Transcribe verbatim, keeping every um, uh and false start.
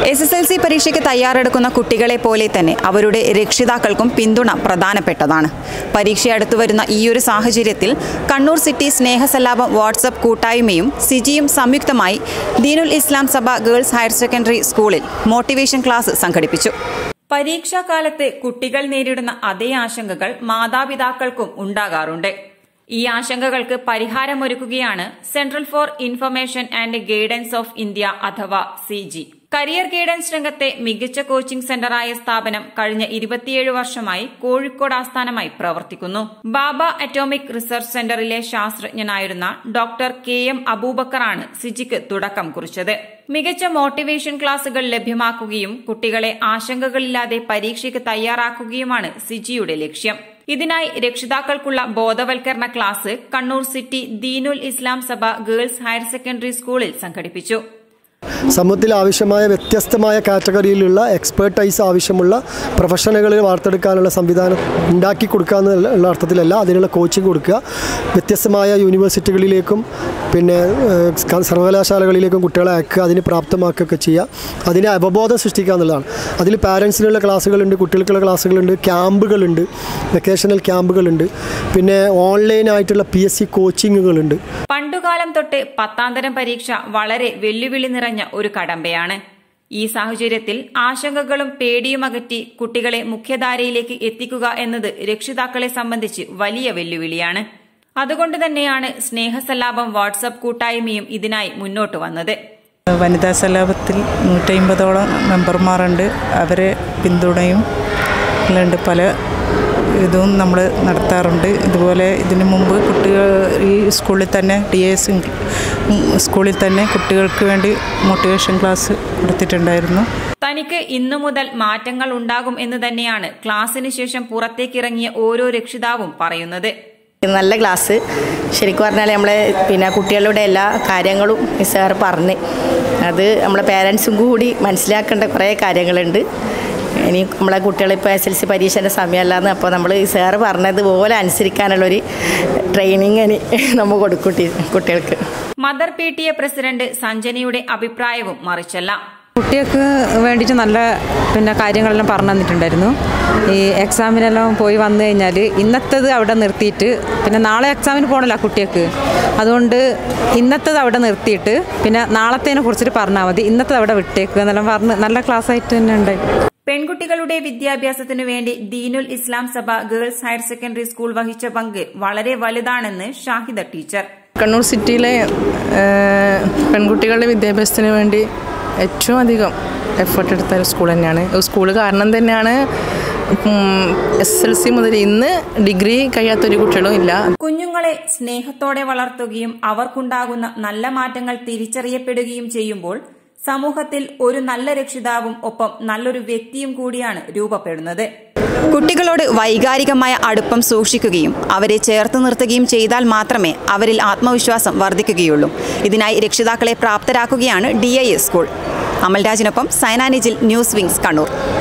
S S L C പരീക്ഷയ്ക്ക് തയ്യാറെടുക്കുന്ന കുട്ടികളെ പോലെ തന്നെ അവരുടെ രക്ഷിതാക്കൾക്കും പിന്തുണ പ്രധാനപ്പെട്ടതാണ്. പരീക്ഷ അടുത്തു വരുന്ന ഈയൊരു സാഹചര്യത്തിൽ കണ്ണൂർ സിറ്റി സ്നേഹസല്ലാപം വാട്സ്ആപ്പ് കൂട്ടായ്മയും സിജിയും സംയുക്തമായി Deenul Islam Sabha girls higher secondary സ്കൂളിൽ മോട്ടിവേഷൻ ക്ലാസ് സംഘടിപ്പിച്ചു. പരീക്ഷാകാലത്ത് കുട്ടികൾ നേരിടുന്ന അതേ ആശങ്കകൾ മാതാപിതാക്കൾക്കും ഉണ്ടാകാറുണ്ട്. ഈ ആശങ്കകൾക്ക് പരിഹാരമൊരുക്കുകയാണ് centre for information and guidance of India അഥവാ സിജി. കരിയർ ഗൈഡൻസ് രംഗത്തെ മികച്ച കോച്ചിംഗ് സെന്ററായ സ്ഥാപനം കഴിഞ്ഞ ഇരുപത്തിയേഴ് വർഷമായി കോഴിക്കോട് ആസ്ഥാനമായി പ്രവർത്തിക്കുന്നു. ബാബ അറ്റോമിക് റിസർച്ച് സെന്ററിലെ ശാസ്ത്രജ്ഞനായിരുന്ന ഡോക്ടർ കെ എം അബൂബക്കറാണ് സിജിക്ക് തുടക്കം കുറിച്ചത്. മികച്ച മോട്ടിവേഷൻ ക്ലാസുകൾ ലഭ്യമാക്കുകയും കുട്ടികളെ ആശങ്കകളില്ലാതെ പരീക്ഷയ്ക്ക് തയ്യാറാക്കുകയുമാണ് സിജിയുടെ ലക്ഷ്യം. ഇതിനായി രക്ഷിതാക്കൾക്കുള്ള ബോധവൽക്കരണ ക്ലാസ് കണ്ണൂർ സിറ്റി ദീനുൽ Islam Sabha girls higher secondary സ്കൂളിൽ സംഘടിപ്പിച്ചു. സമൂഹത്തിൽ ആവശ്യമായ വ്യത്യസ്തമായ കാറ്റഗറിയിലുള്ള എക്സ്പേർട്ടൈസ് ആവശ്യമുള്ള പ്രൊഫഷണലുകളെ വാർത്തെടുക്കാനുള്ള സംവിധാനം ഉണ്ടാക്കി കൊടുക്കുക എന്നുള്ള അർത്ഥത്തിലല്ല, അതിനുള്ള കോച്ചിങ് കൊടുക്കുക. വ്യത്യസ്തമായ യൂണിവേഴ്സിറ്റികളിലേക്കും പിന്നെ സർവകലാശാലകളിലേക്കും കുട്ടികളെ അയക്കുക, അതിന് പ്രാപ്തമാക്കുകയൊക്കെ ചെയ്യുക, അതിനെ അവബോധം സൃഷ്ടിക്കുക എന്നുള്ളതാണ്. അതിൽ പാരൻസിനുള്ള ക്ലാസ്സുകളുണ്ട്, കുട്ടികൾക്കുള്ള ക്ലാസ്സുകളുണ്ട്, ക്യാമ്പുകളുണ്ട്, വെക്കേഷണൽ ക്യാമ്പുകളുണ്ട്, പിന്നെ ഓൺലൈനായിട്ടുള്ള പി എസ് സി കോച്ചിങ്ങുകളുണ്ട്. പണ്ടുകാലം തൊട്ട് പത്താം തരം പരീക്ഷ വളരെ വെല്ലുവിളി നിറഞ്ഞ ഒരു കടമ്പയാണ്. ഈ സാഹചര്യത്തിൽ ആശങ്കകളും പേടിയും അകറ്റി കുട്ടികളെ മുഖ്യധാരയിലേക്ക് എത്തിക്കുക എന്നത് രക്ഷിതാക്കളെ സംബന്ധിച്ച് വലിയ വെല്ലുവിളിയാണ്. അതുകൊണ്ട് തന്നെയാണ് സ്നേഹസല്ലാപം വാട്സ്ആപ്പ് കൂട്ടായ്മയും ഇതിനായി മുന്നോട്ട് വന്നത്. വനിതാ സല്ലാപത്തിൽ നൂറ്റമ്പതോളം മെമ്പർമാരുണ്ട്. അവരെ പിന്തുണയും ഉണ്ട്. പല ഇതും നമ്മൾ നടത്താറുണ്ട്. ഇതുപോലെ ഇതിനു മുമ്പ് കുട്ടികൾ ഈ സ്കൂളിൽ തന്നെ ഡി എസ് സ്കൂളിൽ തന്നെ കുട്ടികൾക്ക് വേണ്ടി മോട്ടിവേഷൻ ക്ലാസ് കൊടുത്തിട്ടുണ്ടായിരുന്നു. തനിക്ക് ഇന്നു മുതൽ മാറ്റങ്ങൾ ഉണ്ടാകും എന്ന് തന്നെയാണ് ക്ലാസ്സിന് ശേഷം പുറത്തേക്കിറങ്ങിയ ഓരോ രക്ഷിതാവും പറയുന്നത്. നല്ല ക്ലാസ് ശരിക്കും പറഞ്ഞാൽ നമ്മളെ പിന്നെ കുട്ടികളുടെ എല്ലാ കാര്യങ്ങളും സാർ പറഞ്ഞ് അത് നമ്മളെ പേരൻസും കൂടി മനസ്സിലാക്കേണ്ട കുറേ കാര്യങ്ങളുണ്ട്. ഇനി നമ്മളെ കുട്ടികളിപ്പോൾ എസ് എൽ സി പരീക്ഷേൻ്റെ സമയമല്ലാന്ന് അപ്പോൾ നമ്മൾ സാറ് പറഞ്ഞതുപോലെ അനുസരിക്കാനുള്ളൊരു ട്രെയിനിങ് ഇനി നമ്മൾ കൊടുക്കും കുട്ടികൾക്ക്. Mother P T A president സഞ്ജനയുടെ അഭിപ്രായവും മറിച്ചല്ല. കുട്ടികൾക്ക് വേണ്ടിയിട്ട് നല്ല പിന്നെ കാര്യങ്ങളെല്ലാം പറഞ്ഞു തന്നിട്ടുണ്ടായിരുന്നു. ഈ എക്സാമിനെല്ലാം പോയി വന്നു കഴിഞ്ഞാൽ ഇന്നത്തേത് അവിടെ നിർത്തിയിട്ട് പിന്നെ നാളെ എക്സാമിന് പോകണല്ലോ കുട്ടികൾക്ക്, അതുകൊണ്ട് ഇന്നത്തേത് അവിടെ നിർത്തിയിട്ട് പിന്നെ നാളത്തേനെ കുറിച്ചിട്ട് പറഞ്ഞാൽ മതി, ഇന്നത്തേത് അവിടെ വിട്ടേക്കുക എന്നെല്ലാം പറഞ്ഞ് നല്ല ക്ലാസ് ആയിട്ട് തന്നെ ഉണ്ടായി. പെൺകുട്ടികളുടെ വിദ്യാഭ്യാസത്തിനു വേണ്ടി ദീനുൽ Islam Sabha girls higher secondary school വഹിച്ച പങ്ക് വളരെ വലുതാണെന്ന് ഷാഹിദ ടീച്ചർ. കണ്ണൂർ സിറ്റിയിലെ പെൺകുട്ടികളുടെ വിദ്യാഭ്യാസത്തിന് വേണ്ടി ഏറ്റവും അധികം എഫേർട്ട് എടുത്ത ഒരു സ്കൂൾ തന്നെയാണ്. സ്കൂൾ കാരണം തന്നെയാണ് എസ് എൽ സി മുതൽ ഇന്ന് ഡിഗ്രി കഴിയാത്തൊരു കുട്ടികളും ഇല്ല. കുഞ്ഞുങ്ങളെ സ്നേഹത്തോടെ വളർത്തുകയും അവർക്കുണ്ടാകുന്ന നല്ല മാറ്റങ്ങൾ തിരിച്ചറിയപ്പെടുകയും ചെയ്യുമ്പോൾ സമൂഹത്തിൽ ഒരു നല്ല രക്ഷിതാവും ഒപ്പം നല്ലൊരു വ്യക്തിയും കൂടിയാണ് രൂപപ്പെടുന്നത്. കുട്ടികളോട് വൈകാരികമായ അടുപ്പം സൂക്ഷിക്കുകയും അവരെ ചേർത്ത് നിർത്തുകയും ചെയ്താൽ മാത്രമേ അവരിൽ ആത്മവിശ്വാസം വർദ്ധിക്കുകയുള്ളൂ. ഇതിനായി രക്ഷിതാക്കളെ പ്രാപ്തരാക്കുകയാണ് ഡി ഐ എസ് സ്കൂൾ. അമൽരാജിനൊപ്പം സൈനാനിജിൽ ന്യൂസ് വിങ്സ് കണ്ണൂർ.